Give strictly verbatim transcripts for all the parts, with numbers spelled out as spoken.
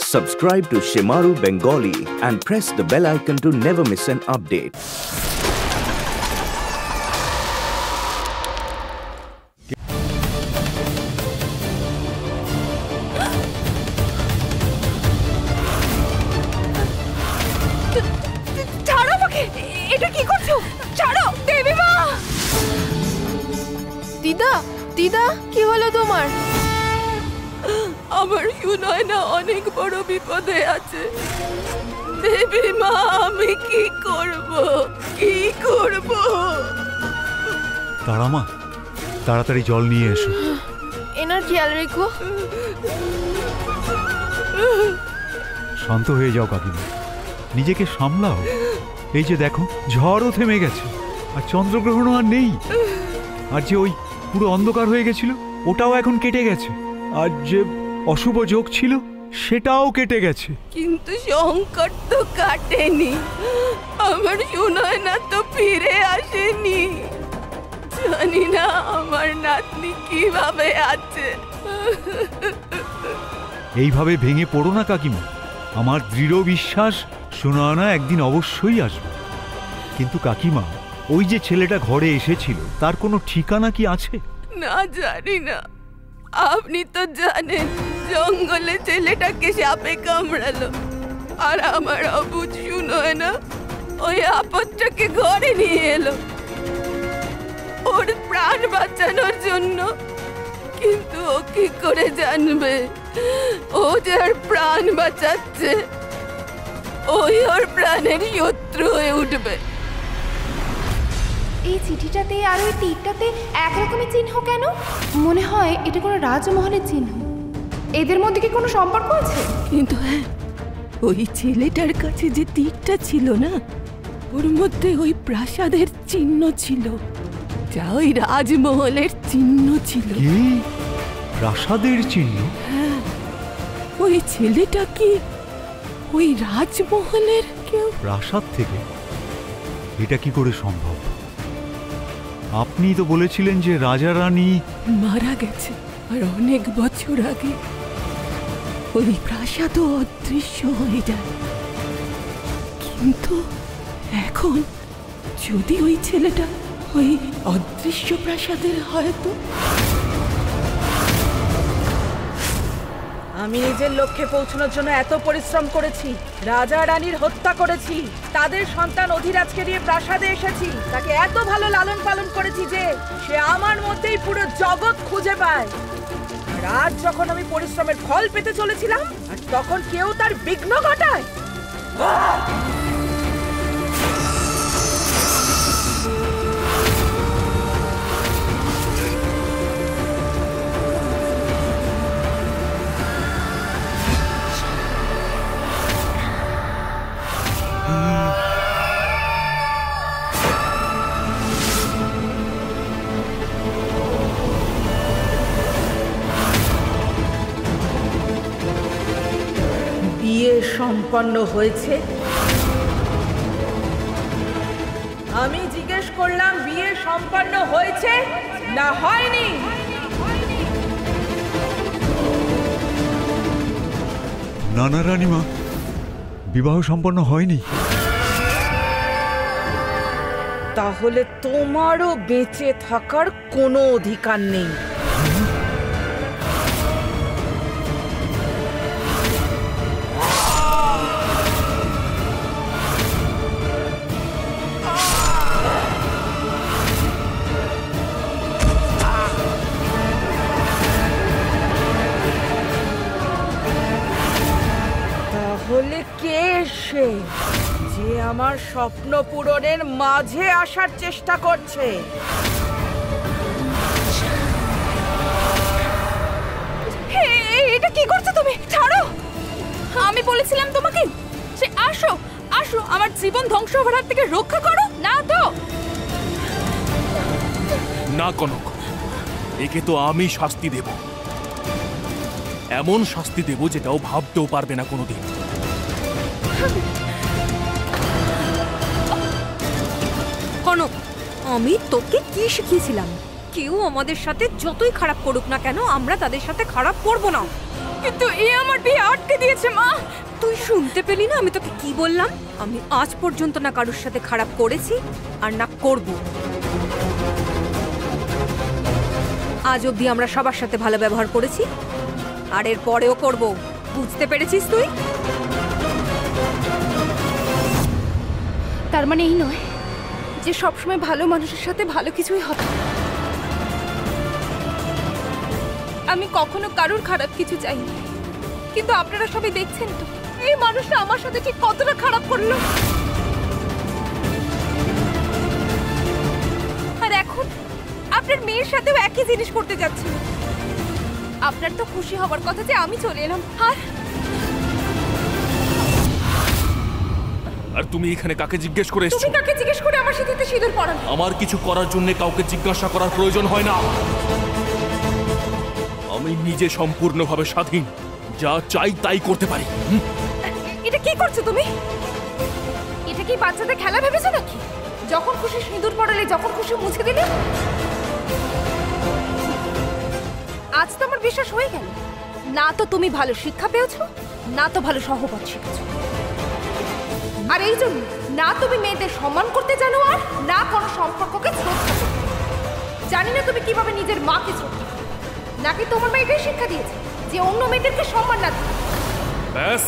Subscribe to Shimaru Bengali and press the bell icon to never miss an update. ছাড়ো আমাকে! এটা কি করছো? ছাড়ো দেবী মা! দিদা, দিদা কি হলো তোমার? আমার শুনয় না অনেক বড় বিপদে আছে। দেবী মা, আমি কি করব? কি করব? তারা মা, তাড়াতাড়ি জল নিয়ে এসো। এনার খেয়াল রেখো। শান্ত হয়ে যাও কাকিমা, নিজেকে সামলাও। এই যে দেখো, ঝড়ও থেমে গেছে আর চন্দ্রগ্রহণও আর নেই। আর যে ওই পুরো অন্ধকার হয়ে গেছিল ওটাও এখন কেটে গেছে। আর যে অশুভ যোগ ছিল সেটাও কেটে গেছে। কিন্তু সংকট তো কাটেনি। আমার শুনয় না তো ফিরে আসেনি। জানি না আমার নাতনি কিভাবে আছে। এইভাবে ভেঙে পড়ো না কাকিমা। আমার দৃঢ় বিশ্বাস সুনয়না একদিন অবশ্যই আসবে। কিন্তু কাকিমা, ওই যে ছেলেটা ঘরে এসেছিল তার কোনো ঠিকানা কি আছে? না, জানি না। আপনি তো জানেন জঙ্গলে ছেলেটাকে সাপে কামড়ালো। আর আমার অবুঝ শুনয় না ওই আপদটাকে ঘরে নিয়ে এলো ওর প্রাণ বাঁচানোর জন্য। কিন্তু ও কি করে জানবে ও যার প্রাণ বাঁচাচ্ছে ওই ওর প্রাণের শত্রু হয়ে উঠবে? এই চিঠিটাতে আর ওই তীরটাতে একরকমের চিহ্ন কেন? মনে হয় এটা কোনো রাজমহলের চিহ্ন। এদের মধ্যে কি কোনো সম্পর্ক আছে? কিন্তু হ্যাঁ, ওই ছেলেটার কাছে যে তীরটা ছিল না, ওর মধ্যে ওই প্রাসাদের চিহ্ন ছিল, যা ওই রাজমহলের চিহ্ন ছিল। কি প্রাসাদের চিহ্ন? হ্যাঁ, ওই ছেলেটা কি ওই রাজমহলের কেউ? প্রাসাদ থেকে? এটা কি করে সম্ভব? আপনি তো বলেছিলেন যে রাজা রানী মারা গেছে, আর অনেক বছর আগে ওই প্রাসাদও অদৃশ্য হয়ে যায়। কিন্তু এখন যদি ওই ছেলেটা ওই অদৃশ্য প্রাসাদের হয়তো। আমি নিজের লক্ষ্যে পৌঁছানোর জন্য এত পরিশ্রম করেছি, রাজা রানীর হত্যা করেছি, তাদের সন্তান অধিরাজকে নিয়ে প্রাসাদে এসেছি, তাকে এত ভালো লালন পালন করেছি যে সে আমার মধ্যেই পুরো জগৎ খুঁজে পায়। আর আজ যখন আমি পরিশ্রমের ফল পেতে চলেছিলাম, আর তখন কেউ তার বিঘ্ন ঘটায়। বিয়ে সম্পন্ন হয়েছে? আমি জিজ্ঞেস করলাম, বিয়ে সম্পন্ন হয়েছে না হয়নি? না না রানীমা, বিবাহ সম্পন্ন হয়নি। তাহলে তোমারও বেঁচে থাকার কোনো অধিকার নেই। তাহলে কে সে যে আমার স্বপ্ন পূরণের মাঝে আসার চেষ্টা করছে? এটা কি করছো তুমি? ছাড়ো! আমি বলেছিলাম তোমাকে সে আসো আসো আমার জীবন ধ্বংস হওয়ার হাত থেকে রক্ষা করো। না তো না কনক, একে তো আমি শাস্তি দেব, এমন শাস্তি দেব যেটাও ভাবতেও পারবে না কোনোদিন। কনক, আমি তোকে কি শিখিয়েছিলাম? কেউ আমাদের সাথে যতই খারাপ করুক না কেন আমরা তাদের সাথে খারাপ করব না। কিন্তু এ আমার বিয়ে আটকে দিয়েছে মা। শুনতে পেলি না আমি তোকে কি বললাম? আমি আজ পর্যন্ত না কারোর সাথে খারাপ করেছি আর না করব। আজ অবধি আমরা সবার সাথে ভালো ব্যবহার করেছি আর এর পরেও করব। বুঝতে পেরেছিস তুই? তার মানে এই নয় যে সবসময় ভালো মানুষের সাথে ভালো কিছুই হবে। আমি কখনো কারোর খারাপ কিছু চাইনি, কিন্তু আপনারা সবাই দেখছেন তো এই মানুষটা আমার সাথে ঠিক কতটা খারাপ করলো। আর এখন আপনার মেয়ের সাথেও একই জিনিস করতে যাচ্ছে। আপনার তো খুশি হবার কথা যে আমি চলে এলাম, আর আর তুমি এখানে কাকে জিজ্ঞেস করে এসছো? তুমি কাকে জিজ্ঞেস করে আমার সাথে সিঁদুর পরানো? আমার কিছু করার জন্য কাউকে জিজ্ঞাসা করার প্রয়োজন হয় না। আমি নিজে সম্পূর্ণভাবে স্বাধীন, যা চাই তাই করতে পারি। এটা কি করছো তুমি? এটা কি বাচ্চাদের খেলা ভেবেছো নাকি? যখন খুশি সিঁদুর পরালে, যখন খুশি মুছে দিলে। আজ তো আমার বিশ্বাস হয়ে গেল, না তো তুমি ভালো শিক্ষা পেয়েছো, না তো ভালো সহপাঠ শিখেছো। আর এই জন্য না তুমি মেয়েদের সম্মান করতে জানো, আর না কোনো সম্পর্ককে শ্রদ্ধা করতে। জানি না তুমি কিভাবে নিজের মাকে শ্রদ্ধা করো, নাকি তোমার মা এটাই শিক্ষা দিয়েছে যে অন্য মেয়েদেরকে সম্মান না দিতে। ব্যাস,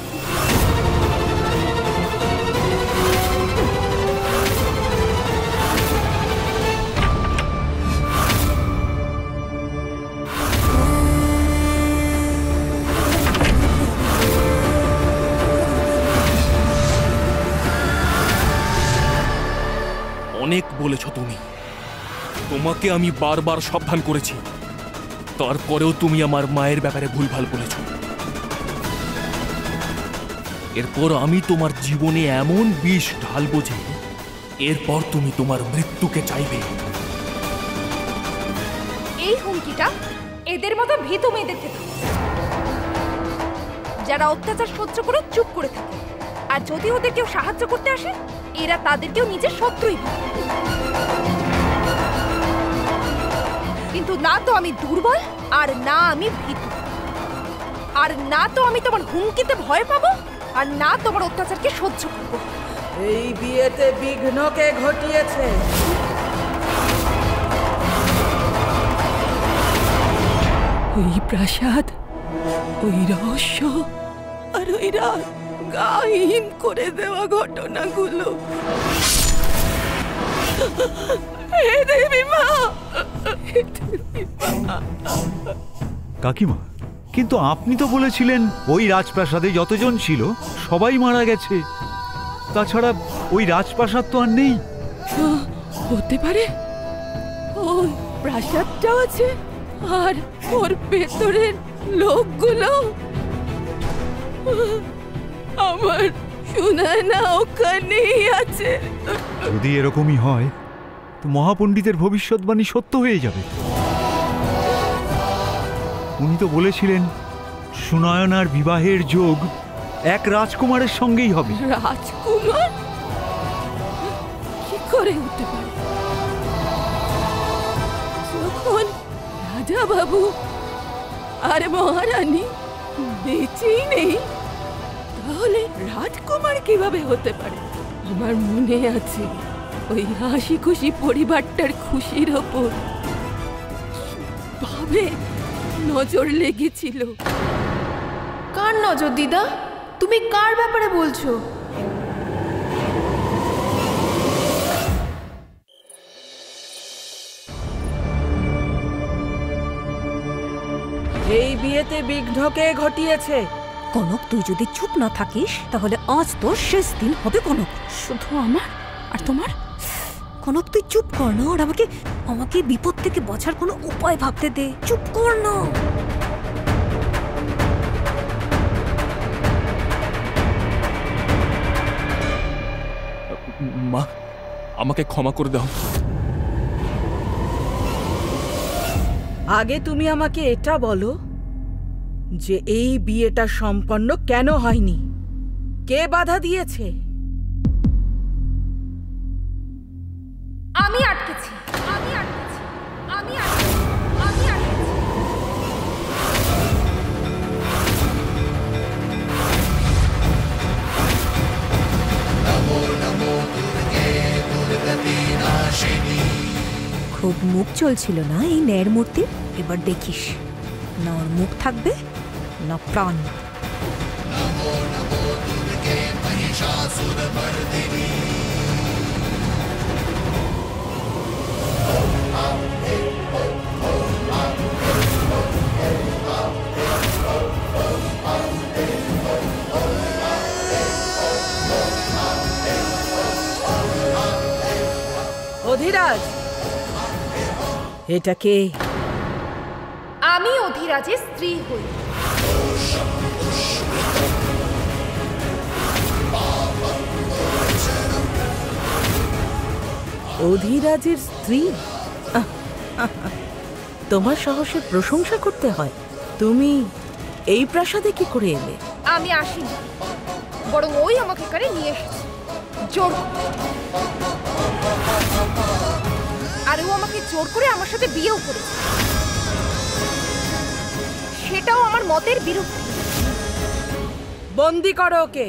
অনেক বলেছ তুমি। তোমাকে আমি বারবার সাবধান করেছি, তারপরেও তুমি আমার মায়ের ব্যাপারে ভুলভাল বলেছ। এরপর আমি তোমার জীবনে এমন বিষ ঢালবো যে এরপর তুমি তোমার মৃত্যুকে চাইবে। এই হুমকিটা এদের মতো ভীতু মেয়েদেরকে দাও, যারা অত্যাচার সহ্য করে চুপ করে থাকে। আর যদি ওদের কেউ সাহায্য করতে আসে, এরা তাদেরকেও নিজের শত্রুই ভাবে। কিন্তু না তো আমি দুর্বল, আর না আমি ভীতু, আর না তো আমি তোমার হুমকিতে ভয় পাবো, আর না তোমার অত্যাচারকে সহ্য করবো। এই বিয়েতে বিঘ্নকে ঘটিয়েছে ওই প্রাসাদ, ওই রহস্য, আর ওই রাত গাহিন করে দেওয়া ঘটনাগুলো। হে দেবী মা, কাকিমা, কিন্তু আপনি তো বলেছিলেন ওই রাজপ্রাসাদে যতজন ছিল সবাই মারা গেছে। তাছাড়া ওই রাজপ্রাসাদ তো আর নেই। হতে পারে ওই প্রাসাদটাও আছে, আর ওর ভেতরের লোকগুলো। আমার শোনা না ওখানেই আছে। যদি এরকমই হয় তো মহাপণ্ডিতের ভবিষ্যৎবাণী সত্য হয়ে যাবে। উনি তো বলেছিলেন সুনয়নার বিবাহের যোগ এক রাজকুমারের সঙ্গেই হবে। রাজকুমার কি করে হতে পারে? যখন রাজা বাবু আর মহারানী বেঁচেই নেই, তাহলে রাজকুমার কিভাবে হতে পারে? আমার মনে আছে ওই হাসি খুশি পরিবারটার খুশির ওপর ভাবে নজর লেগেছিল। কার নজর দিদা? তুমি কার ব্যাপারে বলছো? এই বিয়েতে বিঘ্নকে ঘটিয়েছে। কনক, তুই যদি চুপ না থাকিস তাহলে আজ তোর শেষ দিন হবে। কনক, শুধু আমার আর তোমার? কনক তুই চুপ কর না, আর আমাকে আমাকে বিপদ থেকে বাঁচার কোনো উপায় ভাবতে দে। চুপ কর না। মা, আমাকে ক্ষমা করে দাও। আগে তুমি আমাকে এটা বলো যে এই বিয়েটা সম্পন্ন কেন হয়নি? কে বাধা দিয়েছে? আমি আটকেছি, আমি আটকেছি, আমি আটকেছি, আমি আটকেছি। খুব মুখ চলছিল না এই ন্যায়ের মূর্তি। এবার দেখিস, না ওর মুখ থাকবে না প্রাণ। অধিরাজ, এটা কে? আমি অধিরাজের স্ত্রী হই। অধিরাজের স্ত্রী? তোমার সাহসের প্রশংসা করতে হয়। তুমি এই প্রাসাদে কি করে এলে? আমি আসিনি, বরং ওই আমাকে করে নিয়ে এসেছে জোর করে। আর ও আমাকে জোর করে আমার সাথে বিয়েও করেছে, সেটাও আমার মতের বিরুদ্ধে। বন্দি করো ওকে।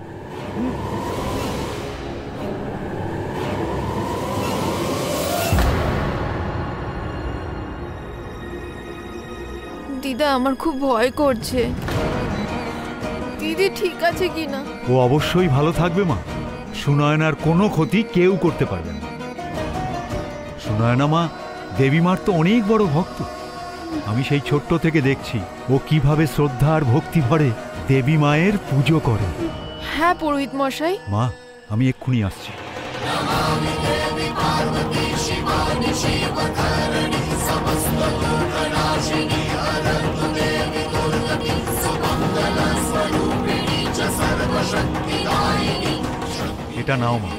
দিদা, আমার খুব ভয় করছে। দিদি ঠিক আছে কিনা? ও অবশ্যই ভালো থাকবে মা। সুনয়নার কোনো ক্ষতি কেউ করতে পারবে না। সুনয়না মা দেবী মার তো অনেক বড় ভক্ত। আমি সেই ছোট্ট থেকে দেখছি ও কিভাবে শ্রদ্ধা আর ভক্তি ভরে দেবী মায়ের পুজো করে। হ্যাঁ পুরোহিত মশাই। মা, আমি এক্ষুনি আসছি। এটা নাও মা,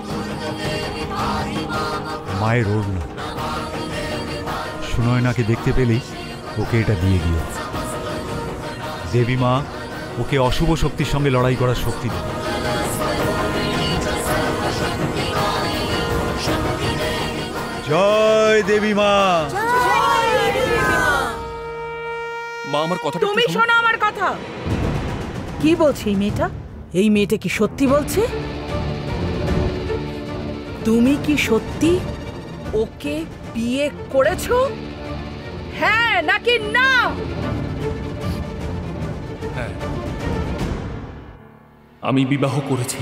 মায়ের ওড়না। সুনয়নাকে দেখতে পেলেই ওকে এটা দিয়ে দিও। দেবী মা ওকে অশুভ শক্তির সঙ্গে লড়াই করার শক্তি দেবে। জয় দেবী মা। মা, আমার কথাটা তুমি একটু শোনো। শোনো আমার কথা। কি বলছে এই মেয়েটা? এই মেয়েটা কি সত্যি বলছে? তুমি কি সত্যি ওকে বিয়ে করেছো? হ্যাঁ নাকি না? হ্যাঁ, আমি বিবাহ করেছি।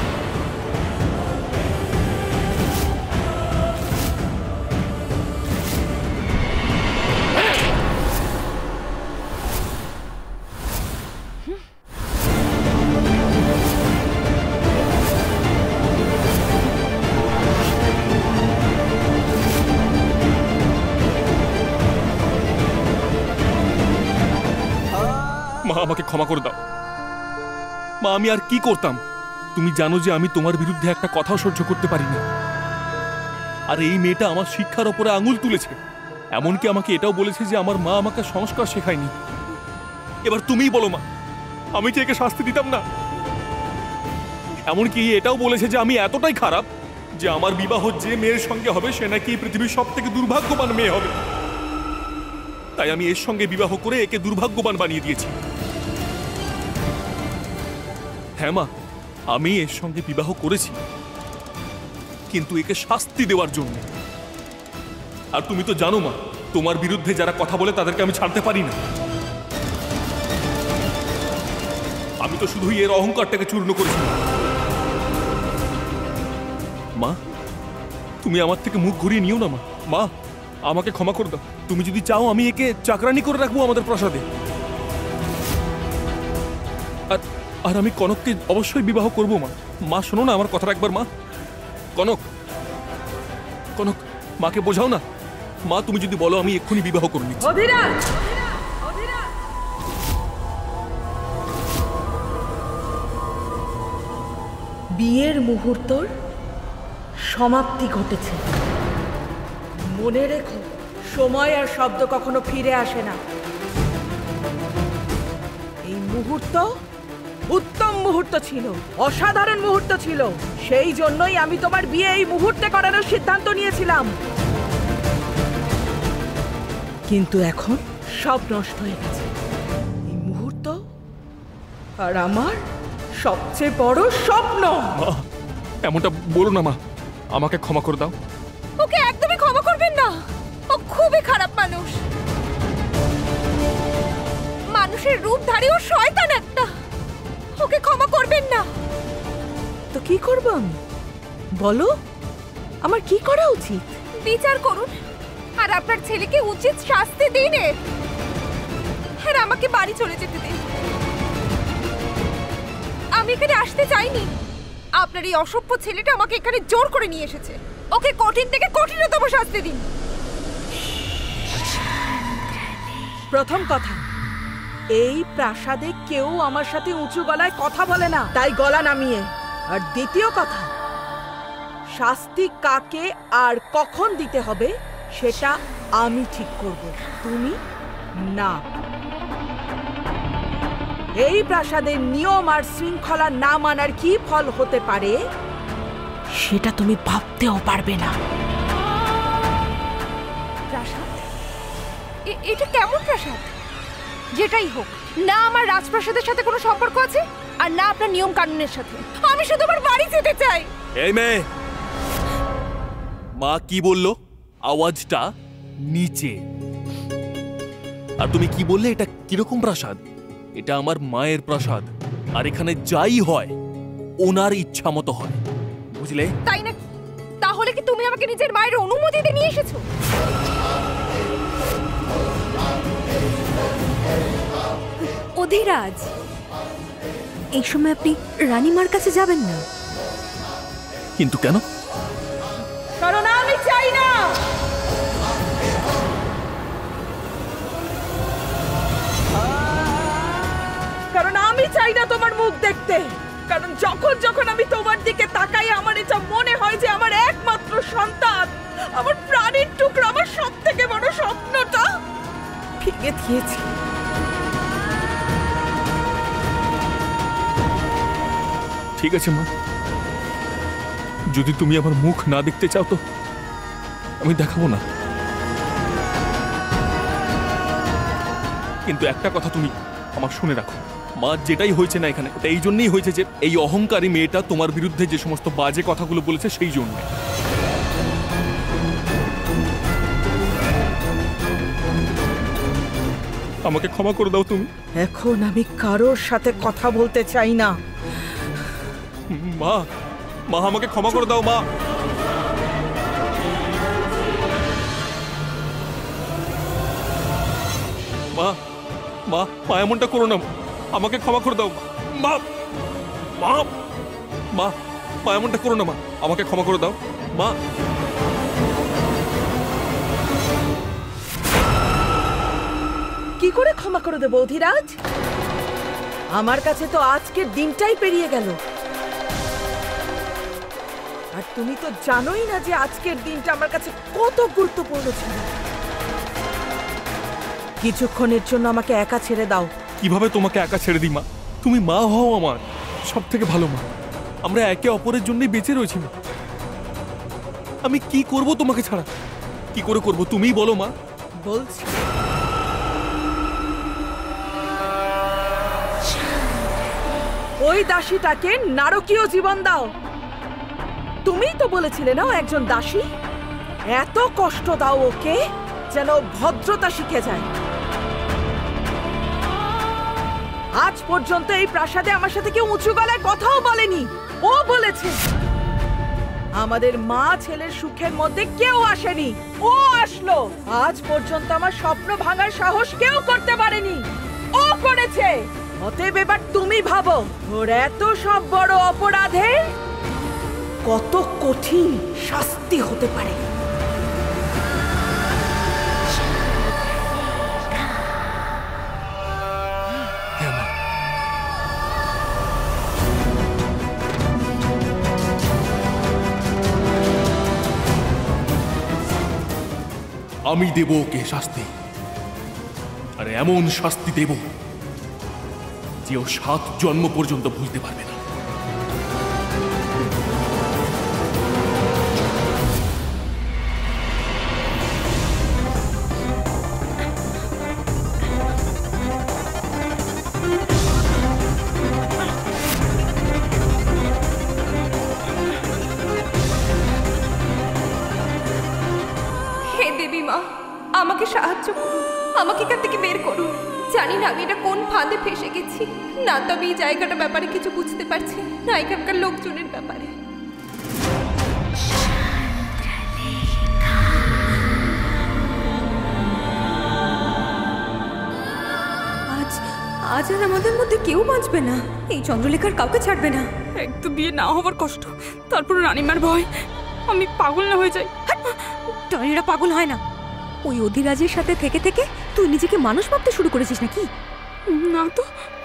মা, আমাকে ক্ষমা করে দাও। মা, আমি আর কি করতাম? তুমি জানো যে আমি তোমার বিরুদ্ধে একটা কথাও সহ্য করতে পারি না। আর এই মেয়েটা আমার শিক্ষার ওপরে আঙুল তুলেছে। এমনকি আমাকে এটাও বলেছে যে আমার মা আমাকে সংস্কার শেখায়নি। এবার তুমিই বলো মা, আমি কি একে শাস্তি দিতাম না? এমনকি এটাও বলেছে যে আমি এতটাই খারাপ যে আমার বিবাহ যে মেয়ের সঙ্গে হবে সে নাকি পৃথিবীর সব থেকে দুর্ভাগ্যবান মেয়ে হবে। তাই আমি এর সঙ্গে বিবাহ করে একে দুর্ভাগ্যবান বানিয়ে দিয়েছি। হ্যাঁ মা, আমি এর সঙ্গে বিবাহ করেছি, কিন্তু একে শাস্তি দেওয়ার জন্য। আর তুমি তো জানো মা, তোমার বিরুদ্ধে যারা কথা বলে তাদেরকে আমি ছাড়তে পারি না। আমি তো শুধুই এর অহংকারটাকে চূর্ণ করেছি। মা, তুমি আমার থেকে মুখ ঘুরিয়ে নিও না মা। মা, আমাকে ক্ষমা করে দাও। তুমি যদি চাও আমি একে চাকরানি করে রাখবো আমাদের প্রাসাদে। আর আর আমি কনককে অবশ্যই বিবাহ করবো মা। মা শোনো না আমার কথাটা একবার। মা, কনক, কনক, মাকে বোঝাও না। মা, তুমি যদি বলো আমি এক্ষুনি বিবাহ করে নিচ্ছি। অধিরাজ, বিয়ের মুহূর্তর সমাপ্তি ঘটেছে। মনে রেখো, সময় আর শব্দ কখনো ফিরে আসে না। এই মুহূর্ত উত্তম মুহূর্ত ছিল, অসাধারণ মুহূর্ত ছিল। সেই জন্যই আমি তোমার বিয়ে এই মুহূর্তে করানোর সিদ্ধান্ত নিয়েছিলাম। কিন্তু এখন সব নষ্ট হয়ে গেছে। এই মুহূর্ত আর আমার সবচেয়ে বড় স্বপ্ন। মা, এমনটা বলো না মা। আমাকে ক্ষমা করে দাও। ওকে একদমই ক্ষমা করবেন না। ও খুবই খারাপ মানুষ, মানুষের রূপধারী ও শয়তান একটা। ওকে ক্ষমা করবেন না। তো কি করব আমি? বলো, আমার কি করা উচিত? বিচার করুন আর আপনার ছেলেকে উচিত শাস্তি দিন। আর আমাকে বাড়ি চলে যেতে দিন। আমি এখানে আসতে চাইনি। আপনার এই অসভ্য ছেলেটা আমাকে এখানে জোর করে নিয়ে এসেছে। ওকে কঠিন থেকে কঠিনতম শাস্তি দিন। প্রথম কথা, এই প্রাসাদে কেউ আমার সাথে উঁচু গলায় কথা বলে না, তাই গলা নামিয়ে। আর দ্বিতীয় কথা, শাস্তি কাকে আর কখন দিতে হবে সেটা আমি ঠিক করব, তুমি না। এই প্রাসাদের নিয়ম আর শৃঙ্খলা না মানার কি ফল হতে পারে সেটা তুমি ভাবতেও পারবে না। প্রাসাদ? এ- এটা কেমন প্রাসাদ? যেটাই হোক না, আমার রাজপ্রাসাদের সাথে কোনো সম্পর্ক আছে আর না আপনার নিয়ম কানুনের সাথে। আমি শুধু আমার বাড়ি যেতে চাই। এই মেয়ে, মা কি বললো? আওয়াজটা নিচে। আর তুমি কি বললে এটা কিরকম প্রাসাদ? এটা আমার মায়ের প্রাসাদ, আর এখানে যাই হয় ওনার ইচ্ছা মতো হয়, বুঝলে? তাই না? তাহলে কি তুমি আমাকে নিজের মায়ের অনুমতিতে নিয়ে এসেছো? অধিরাজ, এই সময় আপনি রানীমার কাছে যাবেন না। কিন্তু কেন? কারণ আমি চাই না। কারণ আমি চাই না তোমার মুখ দেখতে। কারণ যখন যখন আমি তোমার দিকে তাকাই, আমার এটা মনে হয় যে আমার একমাত্র সন্তান, আমার প্রাণের টুকরো, আমার সব থেকে বড় স্বপ্নটা ভেঙে দিয়েছি। ঠিক আছে মা, যদি তুমি আমার মুখ না দেখতে চাও তো আমি দেখাবো না। কিন্তু একটা কথা তুমি আমার শুনে রাখো, মা, যেটাই হয়েছে না এখানে, ওটা এই জন্যই হয়েছে যে এই অহংকারী মেয়েটা তোমার বিরুদ্ধে যে সমস্ত বাজে কথাগুলো বলেছে সেই জন্য। আমাকে ক্ষমা করে দাও তুমি। এখন আমি কারোর সাথে কথা বলতে চাই না। মা, মা আমাকে ক্ষমা করে দাও মা। মা, মা, মা এমনটা করো না, আমাকে ক্ষমা করে দাও মা। মা, মা, মা এমনটা করো না মা, আমাকে ক্ষমা করে দাও মা। কি করে ক্ষমা করে দেবো অধিরাজ? আমার কাছে তো আজকের দিনটাই পেরিয়ে গেল, আর তুমি তো জানোই না যে আজকের দিনটা আমার কাছে কত গুরুত্বপূর্ণ ছিল। কিছুক্ষণের জন্য আমাকে একা ছেড়ে দাও। কিভাবে তোমাকে একা ছেড়ে দিই মা? তুমি মা হও আমার সব থেকে ভালো মা। আমরা একে অপরের জন্যই বেঁচে রয়েছি মা। আমি কি করব তোমাকে ছাড়া? কি করে করব তুমিই বলো মা। বলছি, ওই দাসীটাকে নারকীয় জীবন দাও। তুমিই তো বলেছিলে না ও একজন দাসী? এত কষ্ট দাও ওকে যেন ভদ্রতা শিখে যায়। আজ পর্যন্ত এই প্রাসাদে আমার সাথে কেউ উঁচু গলায় কথাও বলেনি। ও বলেছে আমাদের মা ছেলের সুখের মধ্যে কেউ আসেনি, ও আসলো। আজ পর্যন্ত আমার স্বপ্ন ভাঙার সাহস কেউ করতে পারেনি, ও করেছে। অতএব এবার তুমি ভাবো ওর এত সব বড় অপরাধের কত কঠিন শাস্তি হতে পারে। আমি দেব ওকে শাস্তি, আর এমন শাস্তি দেব যে ও সাত জন্ম পর্যন্ত ভুলতে পারবে না। হে দেবী মা, সাহায্য করুন, আমাকে এখান থেকে বের করুন। জানি না আমি এটা কোন ফাঁদে ফেসে গেছি। না তো আমি এই জায়গাটার ব্যাপারে কিছু বুঝতে পারছি, না এখানকার লোকজনের ব্যাপারে। আজ আজ আর আমাদের মধ্যে কেউ বাঁচবে না। এই চন্দ্রলেখার কাউকে ছাড়বে না। এক তো বিয়ে না হওয়ার কষ্ট, তারপর রানীমার ভয়, আমি পাগল না হয়ে যাই। টনিরা পাগল হয় না। ওই অধিরাজের সাথে থেকে থেকে তুই নিজেকে মানুষ ভাবতে শুরু করেছিস নাকি? না তো।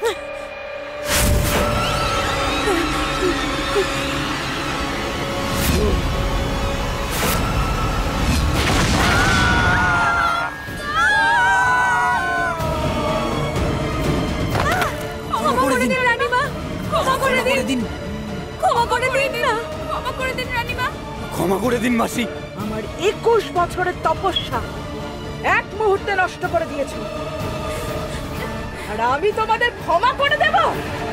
ক্ষমা করে দিন রানীমা, ক্ষমা করে দিন, ক্ষমা করে দিন না, ক্ষমা করে দিন রানীমা। ক্ষমা করে দিন মাসি। আমার একুশ বছরের তপস্যা এক মুহূর্তে নষ্ট করে দিয়েছো, আর আমি তোমাদের ক্ষমা করে দেব?